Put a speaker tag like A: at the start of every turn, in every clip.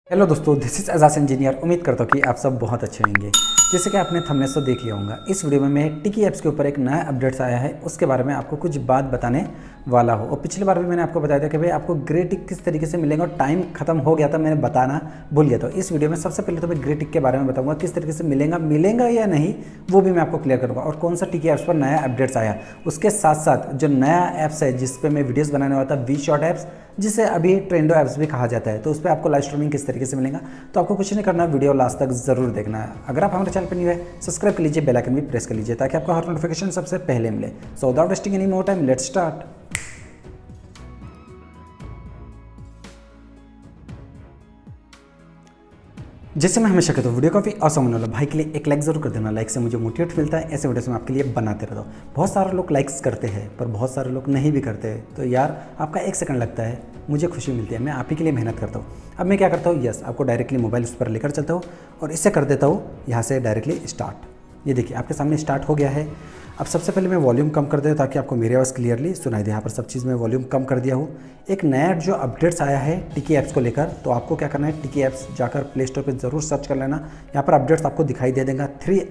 A: Hello दोस्तों, this is Ejaz engineer. उम्मीद करता हूँ कि आप सब बहुत अच्छे होंगे। जैसे कि आपने थंबनेल से देख लिया होगा, इस वीडियो में मैं टिकी ऐप्स के ऊपर एक नया अपडेट्स आया है उसके बारे में आपको कुछ बात बताने वाला हूँ। और पिछली बार भी मैंने आपको बताया था कि भाई आपको ग्रे टिक किस तरीके से मिलेगा और टाइम खत्म हो गया था, मैंने बताना भूल गया था। इस वीडियो में सबसे पहले तो मैं ग्रे टिक के बारे में बताऊँगा, किस तरीके से मिलेगा या नहीं वो भी मैं आपको क्लियर करूँगा, और कौन सा टिकी ऐप्स पर नया अपडेट्स आया। उसके साथ साथ जो नया ऐप्स है जिस पे मैं वीडियोज़ बनाने वाला था, वी शॉर्ट ऐप्स, जिसे अभी ट्रेंडो ऐप्स भी कहा जाता है, तो उस पर आपको लाइव स्ट्रीमिंग किस तरीके से मिलेगा। तो आपको कुछ नहीं करना, वीडियो लास्ट तक जरूर देखना है। अगर आप हमारे चैनल पर न्यू है, सब्सक्राइब कर लीजिए, बेल आइकन भी प्रेस कर लीजिए ताकि आपको हर नोटिफिकेशन सबसे पहले मिले। So without wasting any more time, let's start. जैसे मैं हमेशा कहता हूँ, वीडियो काफ़ी असम होने वाला, भाई के लिए एक लाइक जरूर कर देना। लाइक से मुझे मोटिवेट मिलता है, ऐसे वीडियोस मैं आपके लिए बनाते रहता हूँ। बहुत सारे लोग लाइक्स करते हैं पर बहुत सारे लोग नहीं भी करते हैं, तो यार आपका एक सेकंड लगता है, मुझे खुशी मिलती है, मैं आप ही के लिए मेहनत करता हूँ। अब मैं क्या करता हूँ, यस आपको डायरेक्टली मोबाइल उस पर लेकर चलता हूँ और इससे कर देता हूँ यहाँ से डायरेक्टली स्टार्ट। ये देखिए आपके सामने स्टार्ट हो गया है। अब सबसे पहले मैं वॉल्यूम कम कर देता हूँ ताकि आपको मेरी आवाज़ क्लियरली सुनाई दे। यहाँ पर सब चीज़ में वॉल्यूम कम कर दिया हूँ। एक नया जो अपडेट्स आया है टिकी ऐप्स को लेकर, तो आपको क्या करना है, टिकी ऐप्स जाकर प्ले स्टोर पर ज़रूर सर्च कर लेना। यहाँ पर अपडेट्स आपको दिखाई दे देगा।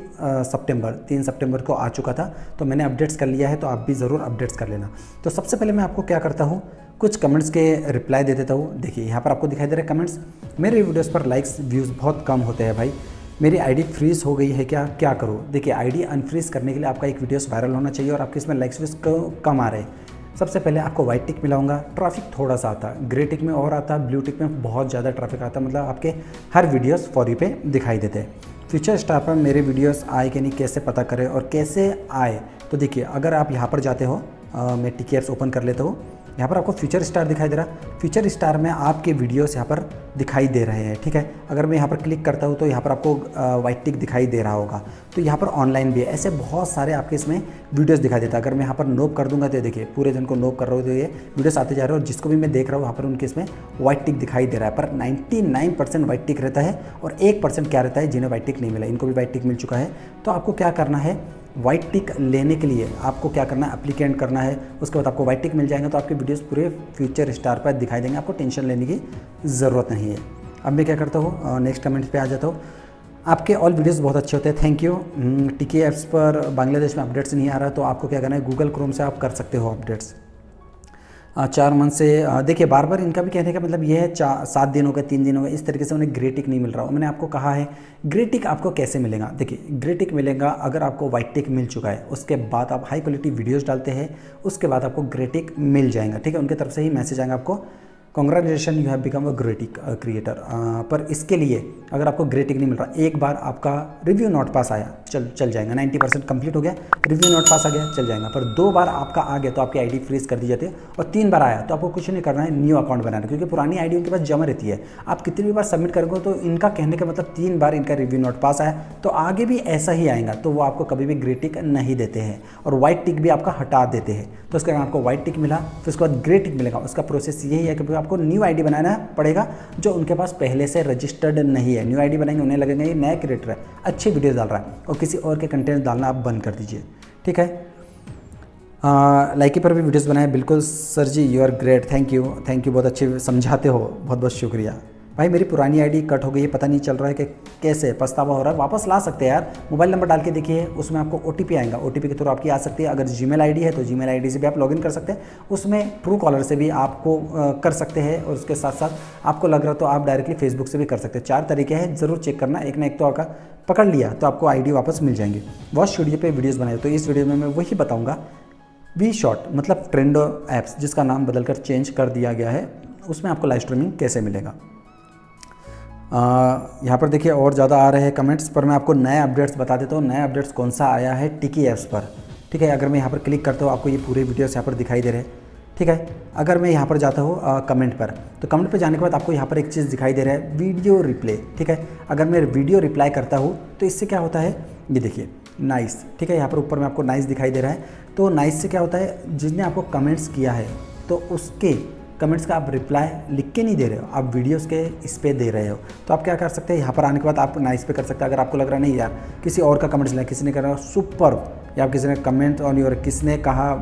A: 3 सितंबर को आ चुका था, तो मैंने अपडेट्स कर लिया है, तो आप भी ज़रूर अपडेट्स कर लेना। तो सबसे पहले मैं आपको क्या करता हूँ, कुछ कमेंट्स के रिप्लाई दे देता हूँ। देखिए यहाँ पर आपको दिखाई दे रहे हैं कमेंट्स। मेरे वीडियोज़ पर लाइक्स व्यूज़ बहुत कम होते हैं भाई, मेरी आईडी फ्रीज़ हो गई है, क्या करूँ। देखिए आईडी अनफ्रीज़ करने के लिए आपका एक वीडियोस वायरल होना चाहिए और आपके इसमें लाइक्स व्यूज़ कम आ रहे हैं। सबसे पहले आपको वाइट टिक मिलाऊंगा, ट्रैफिक थोड़ा सा आता, ग्रे टिक में और आता, ब्लू टिक में बहुत ज़्यादा ट्रैफिक आता, मतलब आपके हर वीडियोस फॉर यू पे दिखाई देते हैं। फीचर स्टार पर मेरे वीडियोस आए कि नहीं कैसे पता करें और कैसे आए, तो देखिए अगर आप यहाँ पर जाते हो, मैं टिकी ऐप्स ओपन कर लेता हूँ। यहाँ पर आपको फीचर स्टार दिखाई दे रहा, फीचर स्टार में आपके वीडियोस यहाँ पर दिखाई दे रहे हैं, ठीक है। अगर मैं यहाँ पर क्लिक करता हूँ तो यहाँ पर आपको वाइट टिक दिखाई दे रहा होगा, तो यहाँ पर ऑनलाइन भी है। ऐसे बहुत सारे आपके इसमें वीडियोस दिखाई देता है। अगर मैं यहाँ पर नोप कर दूंगा तो देखिए पूरे जन को नोप कर रहा हूँ, तो ये वीडियोस आते जा रहे हैं, और जिसको भी मैं देख रहा हूँ यहाँ पर उनके इसमें वाइट टिक दिखाई दे रहा है। पर 99% वाइट टिक रहता है और 1% क्या रहता है, जिन्हें वाइट टिक नहीं मिला, इनको भी वाइट टिक मिल चुका है। तो आपको क्या करना है, वाइट टिक लेने के लिए आपको क्या करना है, एप्लीकेंट करना है। उसके बाद आपको वाइट टिक मिल जाएगा, तो आपके वीडियोस पूरे फ्यूचर स्टार पर दिखाई देंगे, आपको टेंशन लेने की ज़रूरत नहीं है। अब मैं क्या करता हूँ, नेक्स्ट कमेंट पे आ जाता हूँ। आपके ऑल वीडियोस बहुत अच्छे होते हैं, थैंक यू। टिकी ऐप्स पर बांग्लादेश में अपडेट्स नहीं आ रहा, तो आपको क्या करना है, गूगल क्रोम से आप कर सकते हो अपडेट्स। 4 मंथ से देखिए बार बार इनका भी कहने का मतलब ये है, 7 दिन हो गए, 3 दिन हो गए, इस तरीके से उन्हें ग्रे टिक नहीं मिल रहा। मैंने आपको कहा है ग्रे टिक आपको कैसे मिलेगा। देखिए ग्रे टिक मिलेगा अगर आपको वाइट टिक मिल चुका है, उसके बाद आप हाई क्वालिटी वीडियोस डालते हैं, उसके बाद आपको ग्रे टिक मिल जाएगा, ठीक है। उनकी तरफ से ही मैसेज आएगा आपको, congratulation you have become a grey tick creator. पर इसके लिए अगर आपको ग्रे टिक नहीं मिल रहा, एक बार आपका रिव्यू नोट पास आया, चल जाएगा, 90% कंप्लीट हो गया, रिव्यू नोट पास आ गया, चल जाएगा। पर 2 बार आपका आ गया तो आपकी आईडी फ्रीज कर दी जाती है, और 3 बार आया तो आपको कुछ नहीं करना है, न्यू अकाउंट बनाना, क्योंकि पुरानी आईडी उनके पास जमा रहती है। आप कितनी भी बार सबमिट करोगे, तो इनका कहने का मतलब 3 बार इनका रिव्यू नोट पास आया तो आगे भी ऐसा ही आएगा, तो वो आपको कभी भी ग्रे टिक नहीं देते हैं, और वाइट टिक भी आपका हटा देते हैं। तो उसके कारण आपको वाइट टिक मिला, फिर उसके बाद ग्रे टिक मिलेगा। उसका प्रोसेस यही है कि आपको न्यू आईडी बनाना पड़ेगा जो उनके पास पहले से रजिस्टर्ड नहीं है। न्यू आईडी बनाएंगे, उन्हें लगेगा ये नया क्रिएटर है, अच्छी वीडियो डाल रहा है, और किसी और के कंटेंट डालना आप बंद कर दीजिए, ठीक है। लाइकी पर भी वीडियोस बनाए, बिल्कुल sir ji, you are great, thank you, बहुत अच्छे समझाते हो, बहुत बहुत शुक्रिया। भाई मेरी पुरानी आईडी कट हो गई है, पता नहीं चल रहा है कि कैसे, पछतावा हो रहा है। वापस ला सकते हैं यार, मोबाइल नंबर डाल के देखिए, उसमें आपको OTP आएगा, OTP के थ्रू आपकी आ सकती है। अगर जीमेल आईडी है तो जीमेल आईडी से भी आप लॉगिन कर सकते हैं, उसमें ट्रू कॉलर से भी आपको कर सकते हैं, और उसके साथ साथ आपको लग रहा तो आप डायरेक्टली फेसबुक से भी कर सकते हैं। 4 तरीके हैं, ज़रूर चेक करना, एक ना एक तो आपका पकड़ लिया तो आपको आईडी वापस मिल जाएंगी। वॉच स्टूडियो पे वीडियोस बनाए, तो इस वीडियो में मैं वही बताऊंगा। वी शॉर्ट मतलब ट्रेंडो ऐप्स, जिसका नाम बदलकर चेंज कर दिया गया है, उसमें आपको लाइव स्ट्रीमिंग कैसे मिलेगा। यहाँ पर देखिए और ज़्यादा आ रहे हैं कमेंट्स, पर मैं आपको नए अपडेट्स बता देता हूँ। नया अपडेट्स कौन सा आया है टिकी ऐप्स पर, ठीक है। अगर मैं यहाँ पर क्लिक करता हूँ, आपको ये पूरे वीडियोस यहाँ पर दिखाई दे रहे हैं, ठीक है। अगर मैं यहाँ पर जाता हूँ कमेंट पर, तो कमेंट पर जाने के बाद आपको यहाँ पर एक चीज़ दिखाई दे रहा है, वीडियो रिप्ले, ठीक है। अगर मैं वीडियो रिप्लाई करता हूँ तो इससे क्या होता है, ये देखिए नाइस, ठीक है। यहाँ पर ऊपर में आपको नाइस दिखाई दे रहा है, तो नाइस से क्या होता है, जिसने आपको कमेंट्स किया है तो उसके कमेंट्स का आप रिप्लाई लिख के नहीं दे रहे हो, आप वीडियोस के इस पे दे रहे हो। तो आप क्या कर सकते हैं, यहाँ पर आने के बाद आप नाइस पे कर सकते हैं। अगर आपको लग रहा नहीं यार किसी और का कमेंट्स लाए, किसी ने कहा सुपर, या किसी ने कमेंट ऑन योर, किसने कहा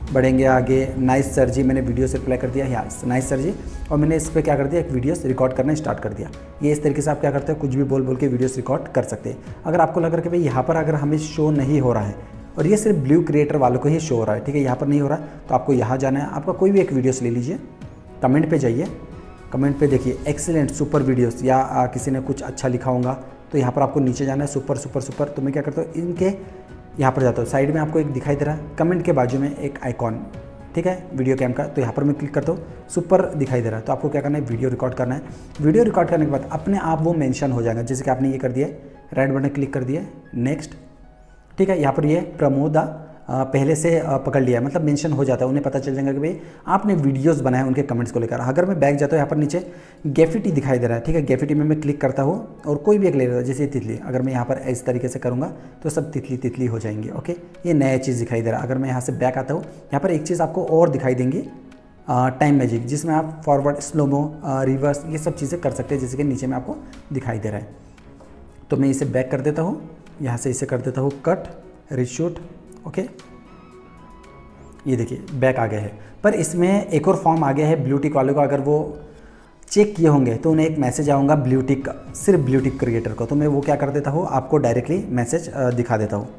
A: बढ़ेंगे आगे। नाइस सर जी, मैंने वीडियो से रिप्लाई कर दिया, यस नाइस सर जी। और मैंने इस पर क्या कर दिया, एक वीडियोस रिकॉर्ड करना स्टार्ट कर दिया। ये इस तरीके से आप क्या करते हैं, कुछ भी बोल बोल के वीडियोस रिकॉर्ड कर सकते हैं। अगर आपको लग रहा है कि भाई यहाँ पर अगर हमें शो नहीं हो रहा है और ये सिर्फ ब्लू क्रिएटर वालों को ही शो हो रहा है, ठीक है, यहाँ पर नहीं हो रहा है, तो आपको यहाँ जाना है। आपका कोई भी एक वीडियोस ले लीजिए, कमेंट पे जाइए, कमेंट पे देखिए एक्सीलेंट सुपर वीडियोस, या किसी ने कुछ अच्छा लिखा होगा तो यहाँ पर आपको नीचे जाना है, सुपर सुपर सुपर। तो मैं क्या करता हूँ, इनके यहाँ पर जाता हूँ, साइड में आपको एक दिखाई दे रहा है कमेंट के बाजू में एक आइकॉन, ठीक है, वीडियो कैम का, तो यहाँ पर मैं क्लिक करता हूँ, सुपर दिखाई दे रहा है। तो आपको क्या करना है, वीडियो रिकॉर्ड करना है। वीडियो रिकॉर्ड करने के बाद अपने आप वो मेंशन हो जाएगा, जैसे कि आपने ये कर दिया, रेड बटन क्लिक कर दिया, नेक्स्ट, ठीक है। यहाँ पर ये प्रमोदा पहले से पकड़ लिया, मतलब मेंशन हो जाता है, उन्हें पता चल जाएगा कि भाई आपने वीडियोस बनाए उनके कमेंट्स को लेकर। अगर मैं बैक जाता हूँ, यहाँ पर नीचे गैफिटी दिखाई दे रहा है, ठीक है, गैफिटी में मैं क्लिक करता हूँ और कोई भी एक ले लेता हूँ, जैसे तितली। अगर मैं यहाँ पर इस तरीके से करूँगा तो सब तितली तितली हो जाएंगे, ओके। ये नया चीज़ दिखाई दे रहा है। अगर मैं यहाँ से बैक आता हूँ, यहाँ पर एक चीज़ आपको और दिखाई देंगी, टाइम मैजिक, जिसमें आप फॉरवर्ड, स्लोमो, रिवर्स, ये सब चीज़ें कर सकते हैं, जैसे कि नीचे में आपको दिखाई दे रहा है। तो मैं इसे बैक कर देता हूँ, यहाँ से इसे कर देता हूँ कट, रिशूट, ओके। ये देखिए बैक आ गया है। पर इसमें एक और फॉर्म आ गया है ब्लू टिक वाले को, अगर वो चेक किए होंगे तो उन्हें एक मैसेज आऊँगा ब्लू टिक का, सिर्फ ब्लू टिक क्रिएटर को। तो मैं वो क्या कर देता हूँ, आपको डायरेक्टली मैसेज दिखा देता हूँ।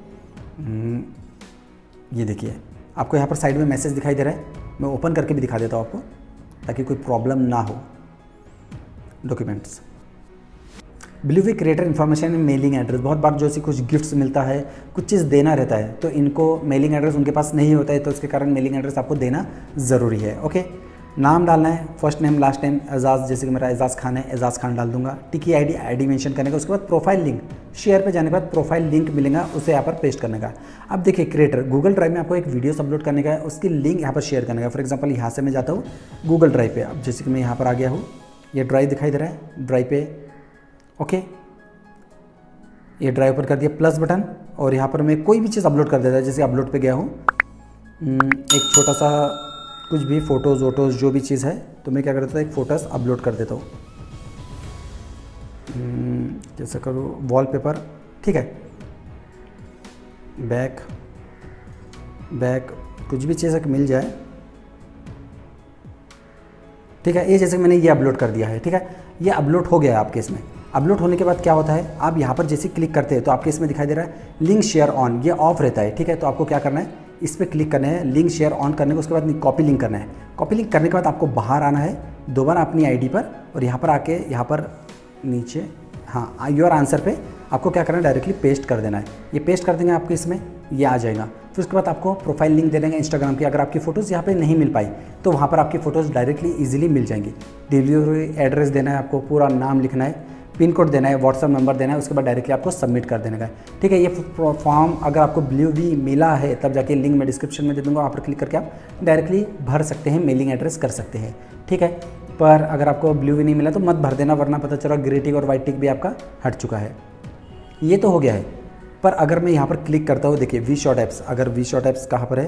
A: ये देखिए आपको यहाँ पर साइड में मैसेज दिखाई दे रहा है, मैं ओपन करके भी दिखा देता हूँ आपको, ताकि कोई प्रॉब्लम ना हो। Documents, blue tick creator information में मेलिंग एड्रेस, बहुत बार जो सी कुछ गिफ्ट्स मिलता है, कुछ चीज़ देना रहता है, तो इनको मेलिंग एड्रेस उनके पास नहीं होता है, तो उसके कारण मेलिंग एड्रेस आपको देना ज़रूरी है, ओके। नाम डालना है, first name last name Ejaz, जैसे कि मेरा एजाज खान है, एजाज खान डाल दूंगा। टिकी आईडी मेंशन करने का, उसके बाद प्रोफाइल लिंक, शेयर पे जाने के बाद प्रोफाइल लिंक मिलेगा, उसे यहाँ पर पेस्ट करने का। अब देखिए क्रिएटर, गूगल ड्राइव में आपको एक वीडियो अपलोड करने का है, उसकी लिंक यहाँ पर शेयर करने का। फॉर एग्जाम्पल यहाँ से मैं जाता हूँ गूगल ड्राइव पे, अब जैसे कि मैं यहाँ पर आ गया हूँ, ये ड्राइव दिखाई दे रहा है, ड्राइव पे, ओके, ये ड्राइव पर कर दिया प्लस बटन, और यहाँ पर मैं कोई भी चीज़ अपलोड कर देता है। जैसे अपलोड पे गया हूँ, एक छोटा सा कुछ भी फ़ोटोज़ वोटोज़ जो भी चीज़ है, तो मैं क्या कर देता हूँ, एक फ़ोटोज़ अपलोड कर देता हूँ। जैसे करूँ वॉलपेपर, ठीक है, बैक बैक कुछ भी चीज़ मिल जाए, ठीक है। ये जैसे मैंने ये अपलोड कर दिया है, ठीक है, ये अपलोड हो गया है आपके इसमें। अपलोड होने के बाद क्या होता है, आप यहाँ पर जैसे क्लिक करते हैं तो आपके इसमें दिखाई दे रहा है लिंक शेयर ऑन, ये ऑफ रहता है, ठीक है। तो आपको क्या करना है, इस पर क्लिक करना है, लिंक शेयर ऑन करने को, उसके बाद कॉपी लिंक करना है। कॉपी लिंक करने के बाद आपको बाहर आना है दोबारा अपनी आईडी पर, और यहाँ पर आके यहाँ पर नीचे, हाँ, योर आंसर पे आपको क्या करना है, डायरेक्टली पेस्ट कर देना है। ये पेस्ट कर देंगे आपके इसमें, ये आ जाएगा। फिर उसके बाद आपको प्रोफाइल लिंक दे देंगे इंस्टाग्राम की। अगर आपकी फ़ोटोज़ यहाँ पे नहीं मिल पाई तो वहाँ पर आपकी फ़ोटोज़ डायरेक्टली इजीली मिल जाएंगी। डिलीवरी एड्रेस देना है, आपको पूरा नाम लिखना है, पिन कोड देना है, व्हाट्सअप नंबर देना है, उसके बाद डायरेक्टली आपको सबमिट कर देने का है, ठीक है। ये फॉर्म अगर आपको ब्लू वी मिला है तब जाके लिंक मैं डिस्क्रिप्शन में दे दूँगा, वहाँ पर क्लिक करके आप डायरेक्टली भर सकते हैं, मेलिंग एड्रेस कर सकते हैं, ठीक है। पर अगर आपको ब्लू वी नहीं मिला तो मत भर देना, वरना पता चला ग्रे टिक और वाइट टिक भी आपका हट चुका है। ये तो हो गया है। पर अगर मैं यहाँ पर क्लिक करता हूँ, देखिए वी शॉर्ट ऐप्स, अगर वी शॉर्ट ऐप्स कहाँ पर है,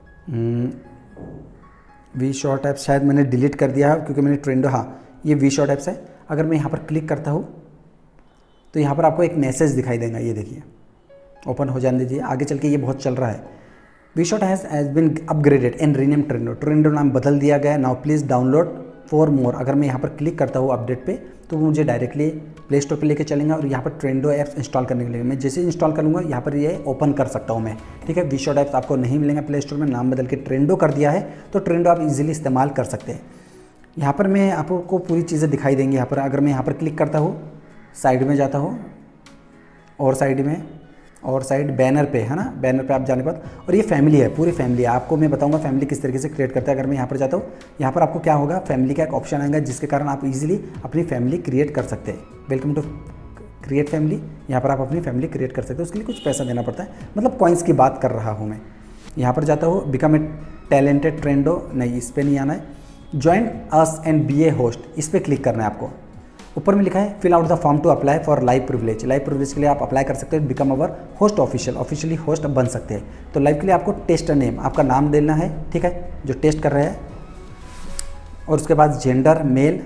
A: वी शॉर्ट ऐप्स शायद मैंने डिलीट कर दिया है क्योंकि मैंने ट्रेंडो, हाँ ये वी शॉर्ट ऐप्स है। अगर मैं यहाँ पर क्लिक करता हूँ तो यहाँ पर आपको एक मैसेज दिखाई देगा, ये देखिए, ओपन हो जाने दीजिए, आगे चल के ये बहुत चल रहा है। V short has been upgraded and rename Trendo, Trendo नाम बदल दिया गया, now please download for more. अगर मैं यहाँ पर क्लिक करता हूँ अपडेट पे तो वो मुझे डायरेक्टली प्ले स्टोर पे लेके चलेंगे, और यहाँ पर ट्रेंडो ऐप्स इंस्टॉल करने के लिए मैं जैसे इंस्टॉल कर लूँगा यहाँ पर ये ओपन कर सकता हूँ मैं, ठीक है। वी शॉर्ट ऐप्स आपको नहीं मिलेंगे प्ले स्टोर में, नाम बदल के ट्रेंडो कर दिया है, तो ट्रेंडो आप इजीली इस्तेमाल कर सकते हैं। यहाँ पर मैं आपको पूरी चीज़ें दिखाई देंगी। यहाँ पर अगर मैं यहाँ पर क्लिक करता हूँ, साइड में जाता हूँ, और साइड में, और साइड बैनर पे है ना, बैनर पे आप जाने के बाद, और ये फैमिली है, पूरी फैमिली है। आपको मैं बताऊंगा फैमिली किस तरीके से क्रिएट करते हैं। अगर मैं यहाँ पर जाता हूँ, यहाँ पर आपको क्या होगा, फैमिली का एक ऑप्शन आएगा, जिसके कारण आप इजीली अपनी फैमिली क्रिएट कर सकते हैं। वेलकम टू क्रिएट फैमिली, यहाँ पर आप अपनी फैमिली क्रिएट कर सकते हैं। उसके लिए कुछ पैसा देना पड़ता है, मतलब कॉइन्स की बात कर रहा हूँ मैं। यहाँ पर जाता हूँ, बिकम ए टैलेंटेड ट्रेंडो, नहीं इस पर नहीं आना है, join us and be a host, इस पर क्लिक करना है आपको। ऊपर में लिखा है fill out the form to apply for live privilege, live privilege के लिए आप अप्लाई कर सकते हैं, become our host official, officially host बन सकते हैं। तो लाइव के लिए आपको टेस्ट नेम, आपका नाम देना है, ठीक है, जो टेस्ट कर रहे हैं, और उसके बाद gender male,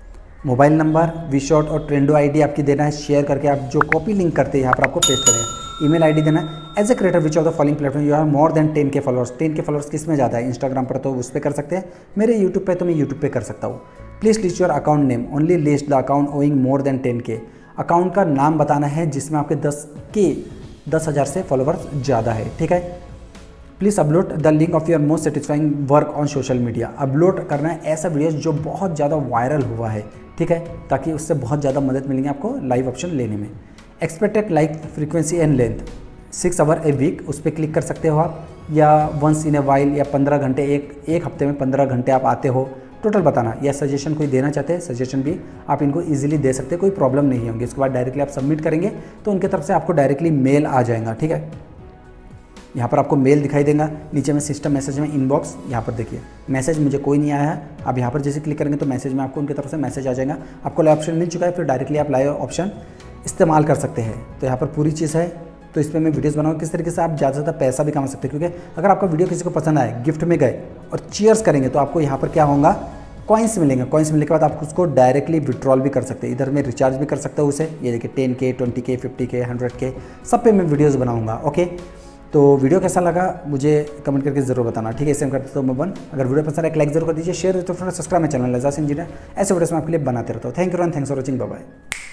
A: mobile number, V short और ट्रेंडो आईडी आपकी देना है, शेयर करके आप जो कॉपी लिंक करते हैं यहाँ पर आपको पेस्ट करेंगे। ईमेल आईडी देना है। As a creator which of the following platform you have more than 10K followers. 10K followers किस में ज़्यादा है? इंस्टाग्राम पर तो उस पर कर सकते हैं, मेरे यूट्यूब पे तो मैं यूट्यूब पे कर सकता हूँ। Please list your account name, only list the account owing more than 10K। Account का नाम बताना है जिसमें आपके 10,000 से फॉलोवर्स ज़्यादा है, ठीक है। Please upload the link of your most satisfying work on social media. Upload करना है ऐसा वीडियो जो बहुत ज़्यादा वायरल हुआ है, ठीक है, ताकि उससे बहुत ज़्यादा मदद मिलेंगे आपको लाइव ऑप्शन लेने में। Expected like frequency and length 6 hour a week, उस पर क्लिक कर सकते हो आप, या वंस इन ए वाइल, या 15 घंटे, एक हफ्ते में 15 घंटे आप आते हो, टोटल बताना। या सजेशन कोई देना चाहते हैं, सजेशन भी आप इनको इजीली दे सकते हैं, कोई प्रॉब्लम नहीं होगी। उसके बाद डायरेक्टली आप सबमिट करेंगे तो उनकी तरफ से आपको डायरेक्टली मेल आ जाएगा, ठीक है। यहाँ पर आपको मेल दिखाई देगा, नीचे में सिस्टम मैसेज में इनबॉक्स, यहाँ पर देखिए मैसेज मुझे कोई नहीं आया है। आप यहाँ पर जैसे क्लिक करेंगे तो मैसेज में आपको उनकी तरफ से मैसेज आ जाएगा, आपको लाइव ऑप्शन मिल चुका है, फिर डायरेक्टली आप लाइव ऑप्शन इस्तेमाल कर सकते हैं। तो यहाँ पर पूरी चीज़ है, तो इस पर मैं वीडियोस बनाऊँ किस तरीके से आप ज़्यादा से ज़्यादा पैसा भी कमा सकते हैं। क्योंकि अगर आपका वीडियो किसी को पसंद आए, गिफ्ट में गए और चीयर्स करेंगे तो आपको यहाँ पर क्या होगा, कॉइन्स मिलेंगे। कॉइन्स मिलने के बाद आप उसको डायरेक्टली विड्रॉल भी कर सकते हैं, इधर मैं रिचार्ज भी कर सकता हूँ उसे। ये देखिए 10K, 20K, 50K, 100K, सब पे मैं वीडियोज़ बनाऊँगा, ओके। तो वीडियो कैसा लगा मुझे कमेंट करके जरूर बताना, ठीक है। इसे कर देता हूँ मैं 1। अगर वीडियो पसंद है एक लाइक जरूर कर दीजिए, शेयर तो सब्सक्राइब मेरे चैनल लजास इंजीनियर, ऐसे वीडियोस मैं आपके लिए बनाते रहता हूँ। Thank you and thanks for watching, bye bye.